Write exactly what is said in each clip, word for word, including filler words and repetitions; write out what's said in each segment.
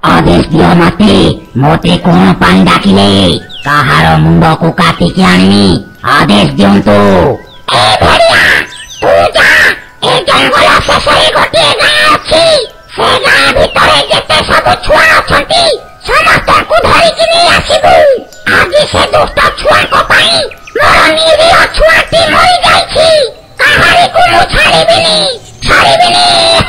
आदेश दियो मते मोते कोन पानी डाकिले काहार मुंड को काटिकी आनिमी आदेश दियंतु। ए भड़िया तू जा ए जंगल शेषे गोटे गाँ अछि से गाँ भितरे जेते सब छुआ अछंती समस्त को धरिकी नै आसीबु। आज से दुष्ट छुआ को पाई मोर निरीह छुआटी मरि जाईछि काहारी को मु छाड़िबिनी छाड़िबिनी।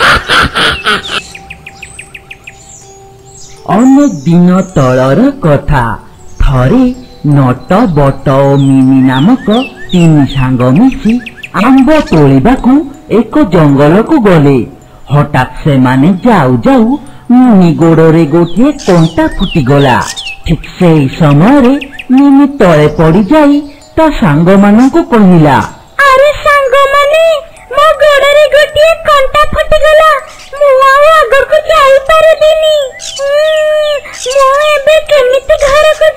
अनेक दिन तलर कथा थरे नट बट ओ मिनी नामक तीन सांग मिसी आंब तोलिबाकू एक जंगल को गले। हठात से माने जाऊ जाऊ मिनी गोड़े गोटे कंटा फुटीगला। ठीक से समय मिनी तले पड़ी जाई ता सांग मानू कहला, अरे सांग माने मो गोड़े गोटे कंटा फुटीगला मु आगर को जाई पारदिनी मु एबे केमिति घर को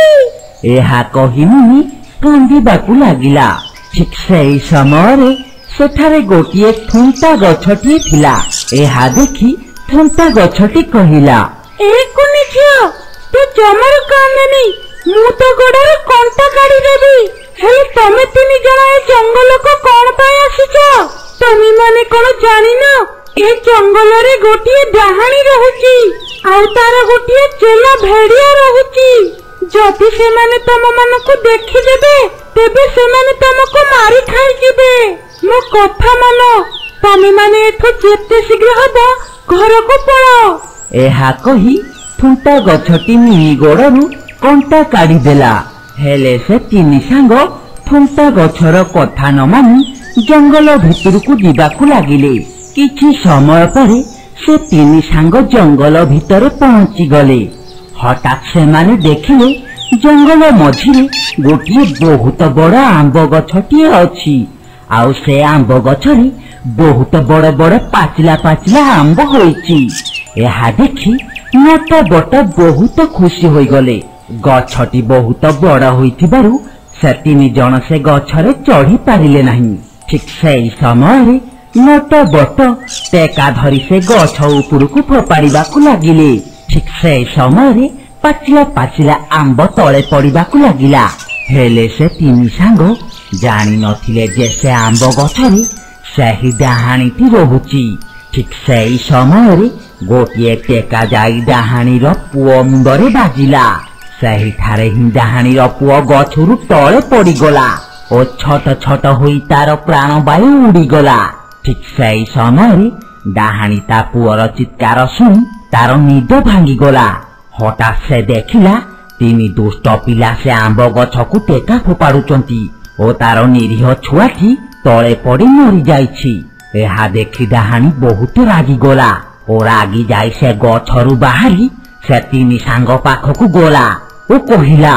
जेबी। एहा कहि मिनी कांदिबाकू लागिला। ठीक से समय सेठारे गोटे थुंटा गछटी थिला। एहा देखी थुंटा गछटी कहिला, ए कुनी झियो तू जमर कांदनी मु तो गोड़े कंटा काढी देबी हे तमे तीन जणा ए जंगल को कोन पाई आसीछ? तमे माने कोन जानि न ए जंगल रे गोटे डाहाणी रहूची आ तार गोटे चेला भेड़िया रहूची। जदि से माने तम मन को देखि देबे तेबे से माने तुमको मारी खाई जिबे। मो कथा मानो तमे माने एठो जेते शीघ्र हबो घर को पळो। एहा कही थुंटा गछटी मिनी गोड़रू कंटा काढ़ी देला। हेले से तीन सांग थुंटा गछर कथा न मानी जंगल भितर को जीवाकू लागिले। किछि समय परे से तीन सांग जंगल भितर पहुंची गले। हठात से माने देखिले जंगल मझिरे गोटे बहुत बड़ आंब गछटी अछि। आउ से आंब गछरे बहुत बड़ बड़ पाचिला पाचिला आंब होइछि। एहा देखि नट बट बहुत खुशी होई गले। गछटी बहुत बड़ होइथिबारु से तीन जण से गछरे चढ़ी पारिले नाही। ठीक से समय नट बट टेका धरी से गछ ऊपर को फोपाड़िबाकू लागिले। ठीक से समय पाचिला पाचिला आंब तले पड़िबाकू लागिला। हेले से तीन सांग जानी नथिले जे से आंब गछरे सही डाहाणीटी रहुची। ठीक से समय गोटे टेका जाई डाहाणीर पुओ मुंडरे बाजिला। सही ठारे ही डाहाणीर पुओ गछरु तले पड़ीगला ओ छट छट होई तार प्राणवायु उड़ीगला। ठीक से समय डाहाणी ता पुओर चित्कार सुनी तार निद भांगीगला। हठात से देखिला तीन दुष्ट पिला से आंब गछ को टेका फोपाड़ुचंती ओ तार निरीह छुआटी तले पड़ी मरी जाइछि। एहा देखि डाहाणी बहुत रागी गला ओ रागी जाई से गछरु बाहरी से तीन सांग पाखकू गला ओ कहिला,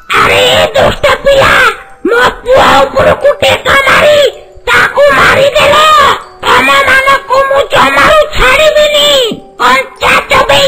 अरे दुष्ट पिला मो पुआ ऊपर को टेका मारी ताकू मारी देलो तम मानकू मु जमारू छाड़िबिनी कंचा चबेई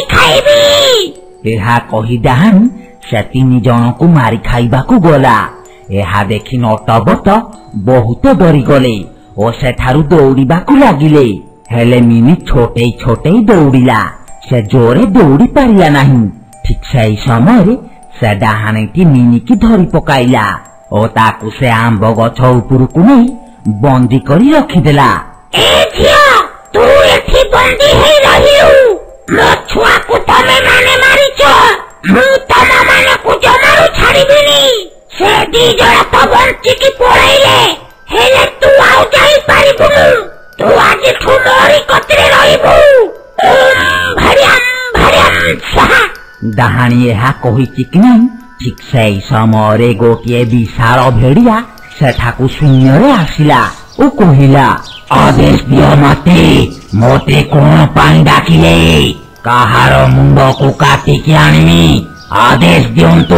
खाइबी। एहा कही डाहाणी से तीन जन को मारी खाइबाकू गला। एहा देखि नटबट बहुत डरी गले ओ सेठारु दौड़ीबाकू लागिले। हेले मिनी छोटे छोटे दौड़िला से जोरे दौड़ी पारिला नाही। ठीक से समय से डाहाणीटी मिनी की धरी पकाइला ओ ताकू से आंब गछ ऊपर को नहीं बंदी करी रखिदेला। ए झियो तू एठी बंदी हेई रहिलु मो छुआ को तमे माने मारिछ मु तम माने को जमारू छाड़िबिनी। से दी जण तो बंची की पळाइले हेले तू आउ जाई पारिबुनु तू आज ठु मोरी कतरे रहिबु ओम भरियम भरियम स्वाहा। डाहाणी एहा कहिछि कि नहीं। ठीक से समय गोटे विशाल भेड़िया सेठाकू शून्य आसिला ओ कहिला, आदेश दियो मते मोते कोन पानी डाकिले काहार मुंड को काटिकी आनिमी आदेश दियंतु।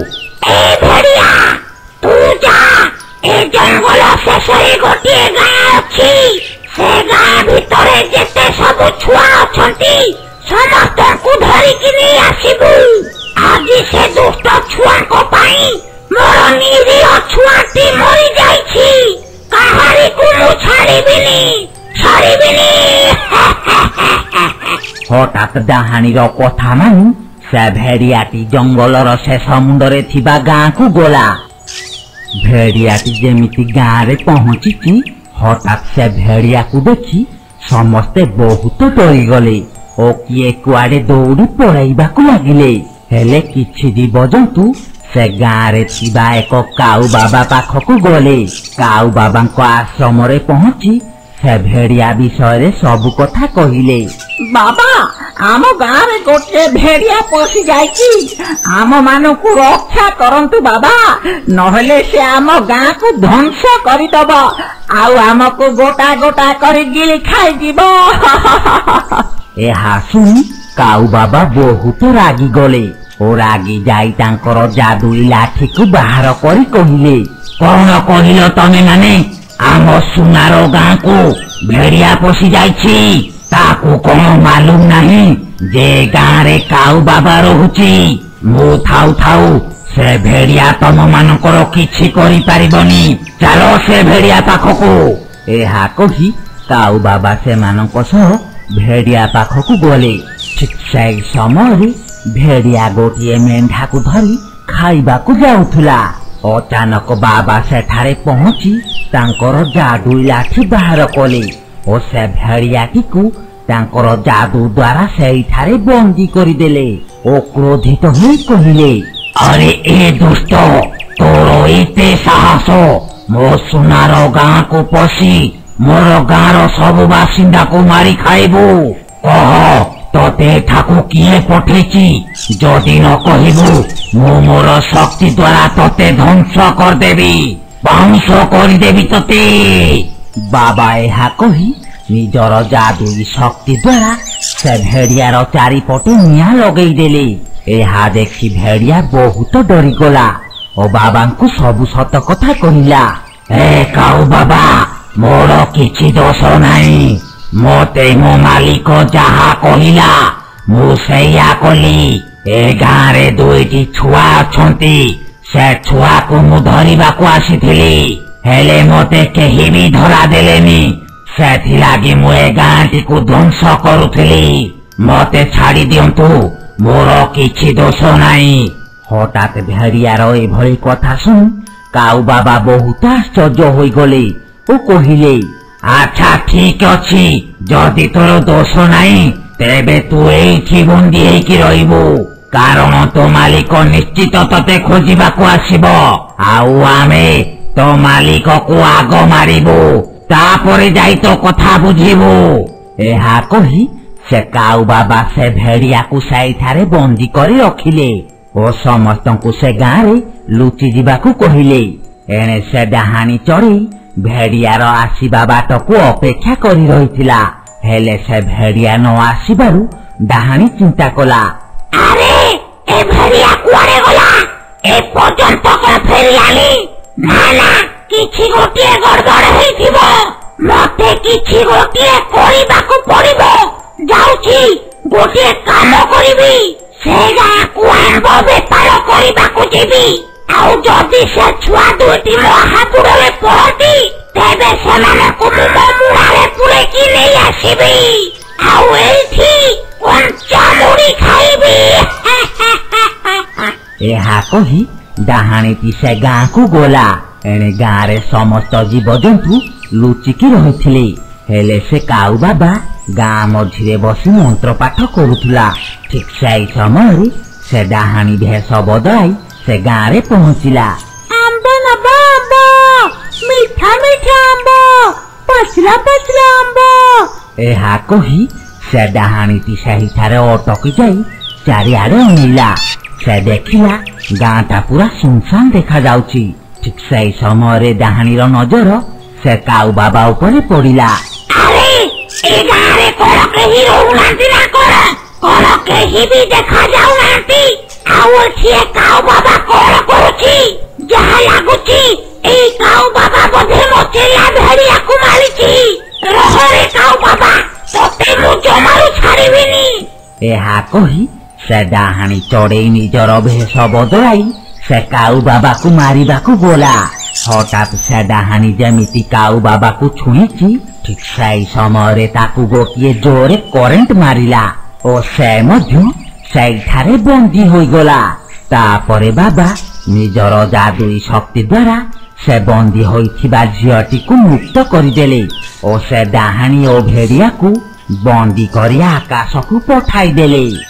ए भेड़िया तू जा ए जंगल शेषे गोटे गाँ अछि से गाँ भितरे जेते सब छुआ अछंती समस्त को धरिकी नै आसीबु। आज से दुष्ट छुआ को पाई मोर निरीह छुआटी मरि जाईछि काहारी को मु छाड़िबिनी छाड़िबिनी। हठात डाहाणीर कथा मानि से भेड़ियाटी जंगलर शेष मुंडरे थिबा गाँ को गला। भेड़ियाटी जेमिति गाँ रे पहुंची हठात से भेड़िया को देखी समस्ते बहुत डरी गले ओ किए कुआड़े दौड़ी पड़ाइबाकू लागिले। हेले किछि जीवजंतु से गाँ रे थिबा एक काऊ बाबा पाखकू गले। काऊ बाबांको आश्रम रे पहुंची से भेड़िया विषय सबु कथा कहिले। बाबा आम गाँ रे गोटे भेड़िया पशि जाइछि, आम मानकु रक्षा करंतु बाबा, नहले से आम गाँ को ध्वंस करिदब आउ आमको गोटा गोटा करि गिली खाइ दिब। एहा सुनी काऊ बाबा बहुत रागी गले ओ रागी जाई तांकर जादुई लाठी को बाहर करी कहिले, कौन कहिल तमे माने आम सुनार गाँ को भेड़िया पशि जाइछि? ताकू कौन मालूम नहीं जे गाँ रे काऊ बाबा रहुछि? मु थाउ थाउ से भेड़िया तम मानकर किछि करि पारिबनी, चलो से भेड़िया पाखकू। एहा कही काऊ बाबा से मानक सह भेड़िया पाखकू गले। ठीक से समय भेड़िया गोटिए मेंढा को धरी खाइबाकू जाउथुला। अचानक बाबा सेठारे पहुंची तांकर जादुई लाठी बाहर कले ओ से भेड़ियाटी को तांकर जादू द्वारा सेठारे बंदी करिदेले। ओ क्रोधित होई कहिले, अरे ए दुष्ट, तोर एते साहस मो सुनार गाँ को पशि मोर गाँर सब बासिंदा को मारी खाइबू? कह तोते ठाकू किए पठेछि? जदि न कहबू मु मोर शक्ति द्वारा तोते ध्वंस करदेवी, बाउंस करदेवी तोते। बाबा एहा कही निजर जादुई शक्ति द्वारा से भेड़ियार चारिपटे निआं लगेई देले। एहा देखी भेड़िया बहुत डरी गला ओ बाबांकु सबु सत कथा कहिला। ए काऊ बाबा, मोर किछि दोष नाही, मोते मो मालिक जहा कहिला मु सेया कली। ए गाँ रे दुईटी छुआ अछंती, से छुआ को मु धरिबाकू आसीथिली, हेले मोते केही भी धरा देलेनी। सेथिलागि मु ए गाँटी को ध्वंस करुथिली, मोते छाड़ी दियंतु, मोर किछि दोष नाही। हठात भेड़ियार एभली कथा सुन काऊ बाबा बहुत आश्चर्य होई गले ओ कहिले, अच्छा ठीक अछि, जदि तोर दोष नाही तेबे तू एइठी बंदी हेइकी रहिबू, कारण तो मालिक निश्चित तोते खोजिबाकू आसिब, आउ आमे तो मालिक को आग मारिबू, तापरे जाई तो कथा बुझिबू। एहा कही से काऊ बाबा से भेड़िया को सेठारे बंदी करी रखिले ओ समस्तंकु से गाँ रे लुचि जिबाकू कहिले। एणे से डाहाणी चढ़ी भेड़ियार आसीबा बाटकू अपेक्षा करी रहिथिला, हेले से भेड़िया न आसीबारु डाहाणी चिंता कला। अरे ए भेड़िया कुआड़े गला? ए पर्यंत को फेरी आली? ना ना किछि गोटिए गड़बड़ हेइथिबो, मते किछि गोटिए करिबाकू पड़िबो। जाउछि गोटिए काम करिबी, से गाँ को आंब बेपार करिबाकू जिबी, आउ जदि से छुआ दुईटी मो हातुड़े पड़ती तेबे सेमानकू मु मो मुड़ारे पुरेकी नेई आसिबी, आउ एइठी कंचा मुड़ी खाइबी। एहा कही डाहाणीटी से गाँ को गला। एणे गाँ रे समस्त जीवजंतु लुचिकी रहिथिले, हेले से काऊ बाबा गाँ मझिरे बसी मंत्र पाठ करुथुला। ठीक से समय से डाहाणी भेष बदलाई से गाँ रे पहुंचिला। आंब नब आंब, मीठा मीठा आंब, पचला पचला आंब। एहा कही से डाहाणीटी सेहिठारे अटकी जाई चारिआडे अनेइला। से देखिला गाँटा पूरा सुनसान देखा जाउची। ठीक से समय डाहाणीर नजर से काऊ बाबा उपरे पड़िला। अरे ए गाँ रे कोन केही रहउनांती ना कोन? कोन केही भी देखा जाउनांती, आउ एठी काऊ बाबा कोन करूची? जहा लागुची ए काऊ बाबा बोधे मोचेला भेड़िया को मारिची। रहरे काऊ बाबा, तोते मु जमारू छाड़िबिनी। एहा कही से डाहाणी चढ़ई निजर भेष बदलाई से काऊ बाबा को मारिबाकू गला। हठात से डाहाणी जेमिति काऊ बाबा को छुईची, ठीक से समय ताकू गोटिए जोरे करेंट मारिला। ଓ ସେ ମଧ୍ୟ ସେଇଠାରେ ବନ୍ଦୀ ହୋଇଗଲା। ତାପରେ ବାବା ନିଜର ଯାଦୁଇ ଶକ୍ତି ଦ୍ୱାରା ସେ ବନ୍ଦୀ ହୋଇଥିବା ଝିଅଟିକୁ ମୁକ୍ତ କରିଦେଲେ ଓ ସେ ଡାହାଣୀ ଓ ଭେଡ଼ିଆକୁ ବନ୍ଦୀ କରି ଆକାଶକୁ ପଠାଇଦେଲେ।